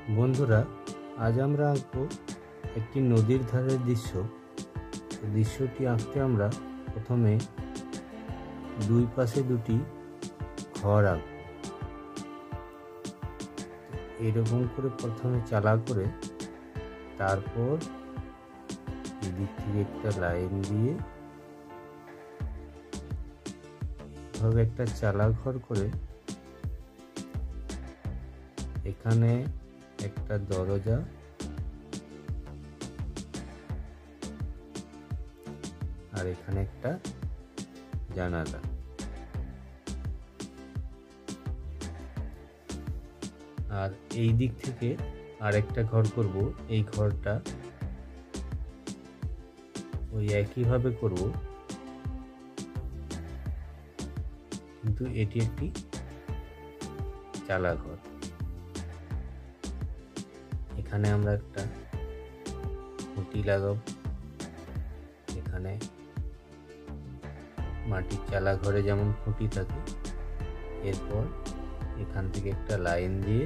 বন্ধুরা, আজ আমরা আঁকবো একটি নদীর ধারের দৃশ্য। দৃশ্যটি আঁকতে আমরা প্রথমে দুই পাশে দুটি ঘর আঁকব। এরকম করে প্রথমে চালা করে, তারপর এদিক থেকে একটা লাইন দিয়ে এভাবে একটা চালা ঘর করে এখানে একটা দরজা আর এখানে একটা জানালা। আর এই দিক থেকে আরেকটা ঘর করব। এই ঘরটা ওই একইভাবে করব, কিন্তু এটি একটি চালা ঘর। এখানে আমরা একটা খুঁটি লাগাবো। এখানে মাটির চালা ঘরে যেমন খুঁটি থাকে, এরপর এখান থেকে একটা লাইন দিয়ে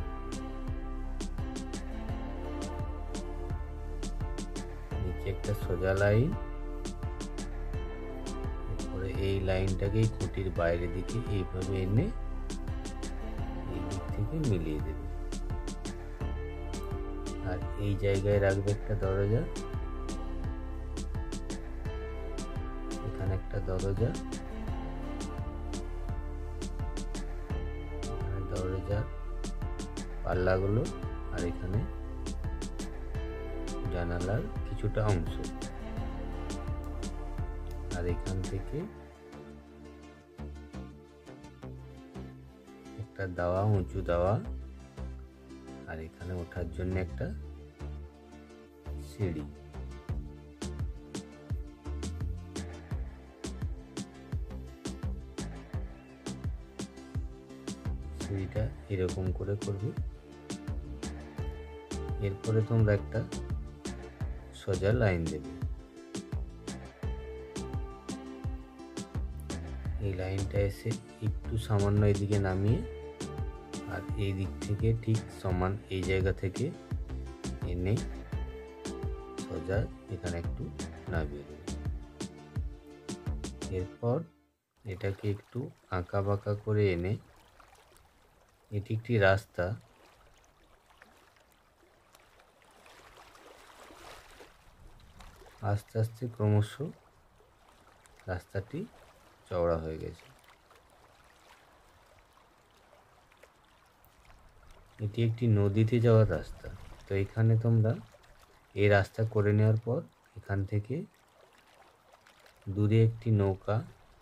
নিচে একটা সোজা লাইন, এরপরে এই লাইনটাকে খুঁটির বাইরের দিকে এইভাবে এনে এই দিক থেকে মিলিয়ে দেবে। আর এই জায়গায় রাখবে একটা দরজা, এখানে একটা দরজা, এখানে দরজার পাল্লাগুলো, আর এখানে জানালার কিছুটা অংশ। আর এখান থেকে একটা দাওয়া, উঁচু দাওয়া, আর এখানে ওঠার জন্য একটা সিঁড়ি। সিঁড়িটা এরকম করে করবে। এরপরে তোমরা একটা সোজা লাইন দেবে। এই লাইনটা এসে একটু সামান্য এদিকে নামিয়ে, আর এই দিক থেকে ঠিক সমান এই জায়গা থেকে এনে সোজা এখানে একটু নামিয়ে দেবে। এরপর এটাকে একটু আঁকা বাঁকা করে এনে, এটি একটি রাস্তা, আস্তে আস্তে ক্রমশ রাস্তাটি চওড়া হয়ে গেছে। এটি একটি নদীতে যাওয়ার রাস্তা। তো এখানে তোমরা এই রাস্তা করে নেওয়ার পর এখান থেকে দূরে একটি নৌকা,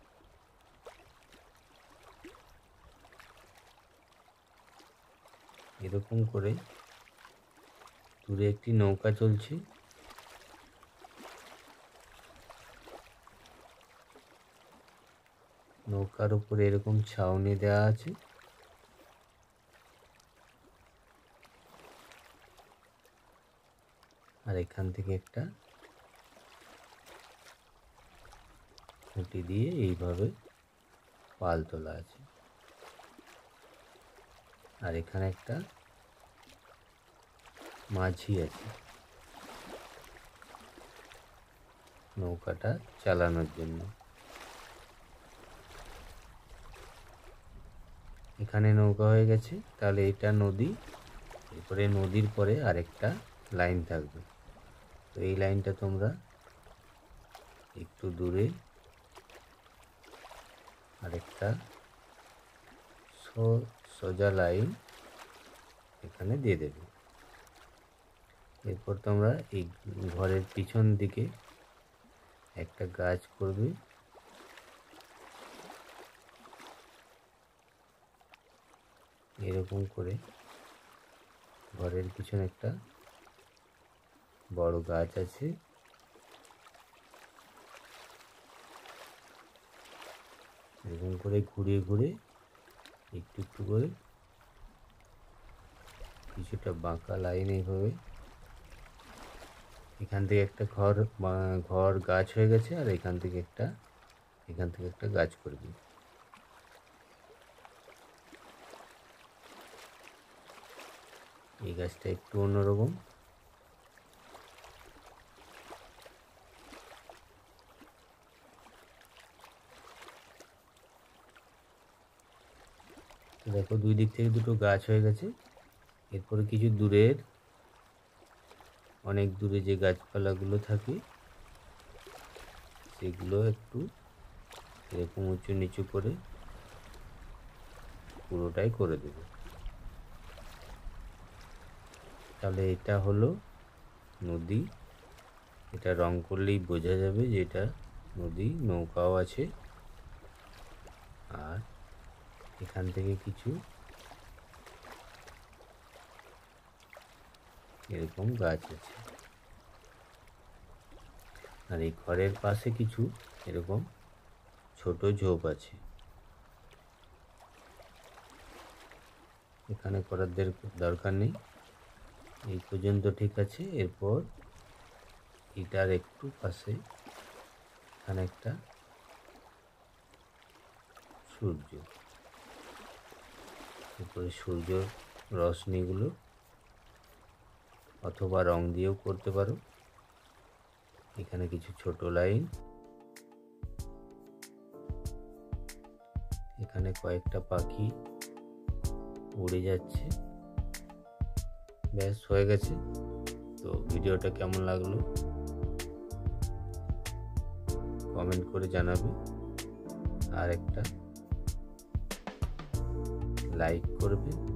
এরকম করে দূরে একটি নৌকা চলছে। নৌকার উপরে এরকম ছাউনি দেওয়া আছে। আর এখান থেকে একটা খুঁটি দিয়ে এইভাবে পাল তোলা আছে। আর এখানে একটা মাঝি আছে নৌকাটা চালানোর জন্য। এখানে নৌকা হয়ে গেছে, তাহলে এটা নদী। এরপরে নদীর পরে আরেকটা লাইন থাকবে। তো এই লাইনটা তোমরা একটু দূরে আরেকটা সোজা লাইন এখানে দিয়ে দেবে। এরপর তোমরা এই ঘরের পিছন দিকে একটা গাছ করবে। এরকম করে ঘরের পিছনে একটা বড় গাছ আছে। এরকম করে ঘুরিয়ে ঘুরে একটু একটু করে কিছুটা বাঁকা লাইন এইভাবে। এখান থেকে একটা ঘর গাছ হয়ে গেছে, আর এখান থেকে একটা গাছ করবি। এই গাছটা একটু অন্যরকম। দেখো দুই দিক থেকে দুটো গাছ হয়ে গেছে। এরপরে কিছু দূরের, অনেক দূরে যে গাছপালাগুলো থাকে সেগুলো একটু এরকম উঁচু নিচু করে পুরোটাই করে দেব। তাহলে এটা হলো নদী। এটা রং করলেই বোঝা যাবে যে এটা নদী, নৌকাও আছে। আর এখান থেকে কিছু এরকম গাছ আছে। আর এই ঘরের পাশে কিছু এরকম ছোট ঝোপ আছে। এখানে করার দরকার নেই, এই পর্যন্ত ঠিক আছে। এরপর এটার একটু পাশে এখানে একটা সূর্য, এরপরে সূর্য রশ্মিগুলো অথবা রং দিয়েও করতে পারো। এখানে কিছু ছোট লাইন, এখানে কয়েকটা পাখি উড়ে যাচ্ছে। ব্যাস হয়ে গেছে। তো ভিডিওটা কেমন লাগলো কমেন্ট করে জানাবে, আর একটা লাইক করবে।